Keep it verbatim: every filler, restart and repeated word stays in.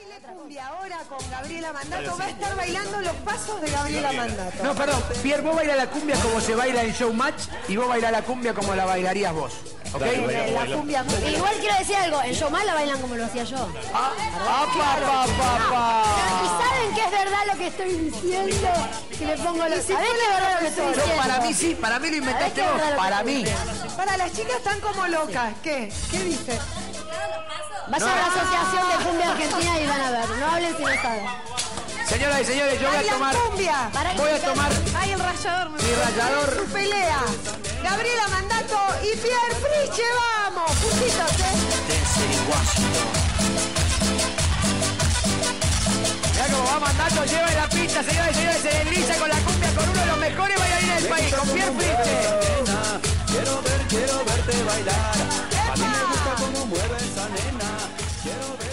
Cumbia ahora con Gabriela Mandato va a estar bailando los pasos de Gabriela Mandato. No, perdón, Pierre, vos bailás la cumbia como se baila en Showmatch y vos bailás la cumbia como la bailarías vos. ¿Ok? La cumbia. Igual quiero decir algo, en Showmatch la bailan como lo hacía yo. Ah, ah, pa, pa, pa, pa. Y saben que es verdad lo que estoy diciendo, que le pongo los... ¿Sabés que es verdad lo que estoy No, diciendo? para mí sí, para mí lo inventaste vos, para mí. Para las chicas están como locas. ¿Qué? ¿Qué dice? Vayan a la Asociación de Cumbia Argentina y van a ver. No hablen si no saben. Señoras y señores, yo voy a tomar... Cumbia. Voy a tomar... Ay, el rallador. Mi rallador. Su pelea. Gabriela Mandato y Pierre Friche, vamos. Justitos, ¿eh? Mirá cómo va Mandato, lleva en la pista, señoras y señores, se desliza con la cumbia con uno de los mejores bailarines del país, con Pierre Friche. Quiero ver, quiero verte bailar. A mí me gusta cómo mueve esa nena. Quiero ver.